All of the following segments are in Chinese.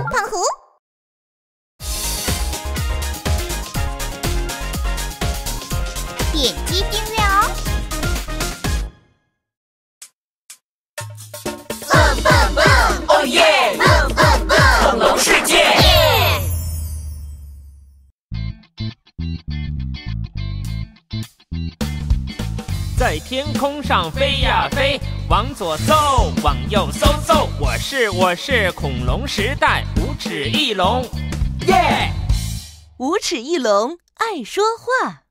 胖虎。点击订阅哦。 蹦蹦蹦，哦耶！蹦蹦蹦，恐龙世界。 在天空上飞呀飞，往左搜，往右搜搜。我是恐龙时代无齿翼龙，耶！ 无齿翼龙爱说话。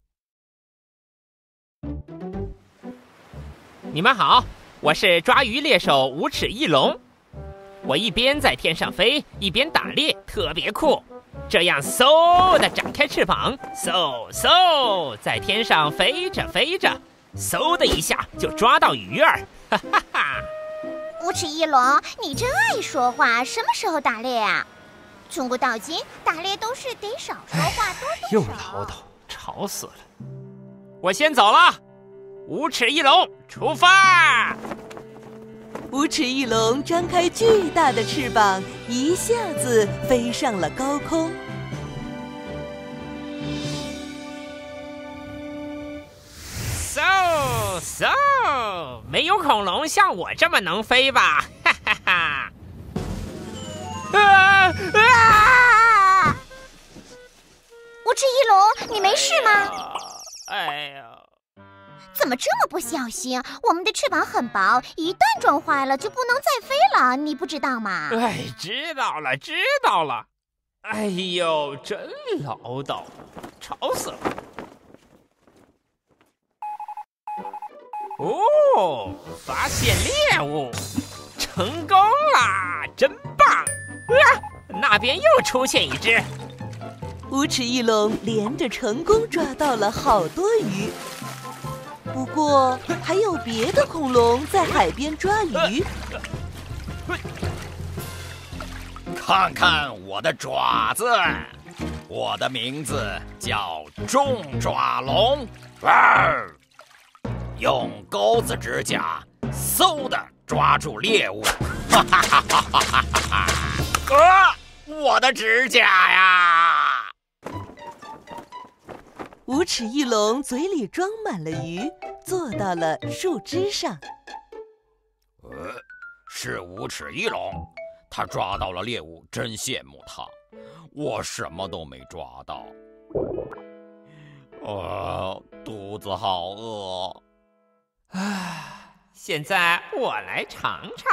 你们好，我是抓鱼猎手无齿翼龙。我一边在天上飞，一边打猎，特别酷。这样嗖的展开翅膀，嗖嗖，在天上飞着飞着，嗖的一下就抓到鱼儿，哈哈哈！ 无齿翼龙，你真爱说话，什么时候打猎啊？从古到今，打猎都是得少说话，多动手。 又唠叨，吵死了！我先走了，无齿翼龙出发！ 无齿翼龙张开巨大的翅膀，一下子飞上了高空。 嗖，没有恐龙像我这么能飞吧？哈哈哈！ 无齿翼龙，你没事吗？ 哎呀！ 怎么这么不小心？我们的翅膀很薄，一旦撞坏了就不能再飞了，你不知道吗？ 哎，知道了。哎呦，真唠叨，吵死了。哦，发现猎物，成功啦，真棒！那边又出现一只。 无齿翼龙连着成功抓到了好多鱼。不过，还有别的恐龙在海边抓鱼。 看看我的爪子，我的名字叫重爪龙，用钩子指甲嗖的抓住猎物，哈哈哈哈哈哈！我的指甲呀！ 无齿翼龙嘴里装满了鱼，坐到了树枝上。 是无齿翼龙，他抓到了猎物，真羡慕他。我什么都没抓到。肚子好饿。 现在我来尝尝。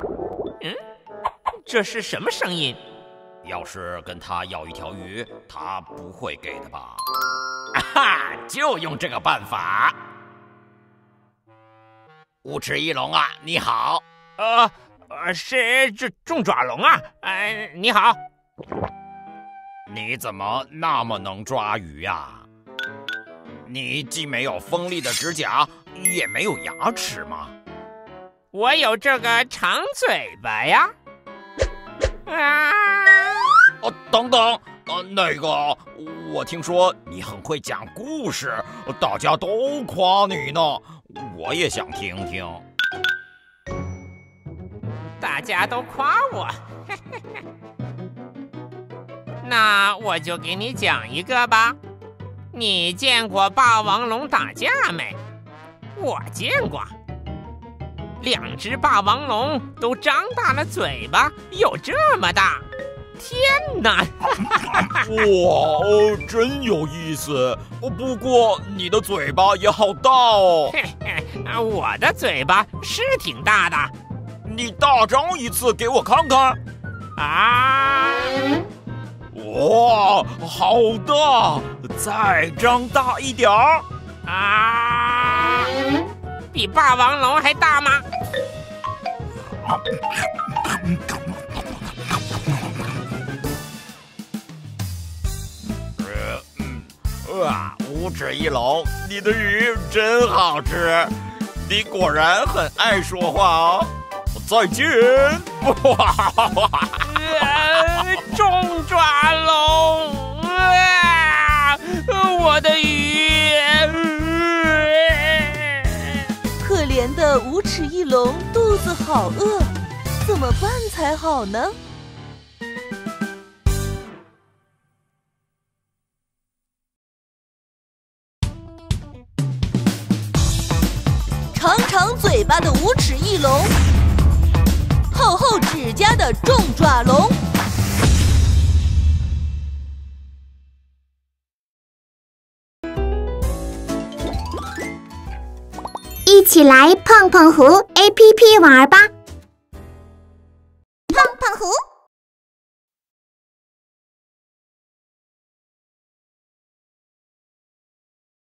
这是什么声音？ 要是跟他要一条鱼，他不会给的吧？就用这个办法。无齿翼龙啊，你好。 是重爪龙啊。你好。 你怎么那么能抓鱼呀？你既没有锋利的指甲，也没有牙齿吗？ 我有这个长嘴巴呀。 等等，我听说你很会讲故事，大家都夸你呢，我也想听听。 大家都夸我，那我就给你讲一个吧。你见过霸王龙打架没？我见过。两只霸王龙都张大了嘴巴，有这么大。天哪！ 哇，真有意思。不过你的嘴巴也好大哦。 我的嘴巴是挺大的。 你大张一次给我看看。哇，好大！再张大一点儿。 比霸王龙还大吗？ 无齿翼龙，你的鱼真好吃，你果然很爱说话哦。再见！ 重爪龙，我的鱼！ 可怜的无齿翼龙肚子好饿，怎么办才好呢？ 长长嘴巴的无齿翼龙，厚厚指甲的重爪龙。 一起来碰碰湖 APP 玩吧。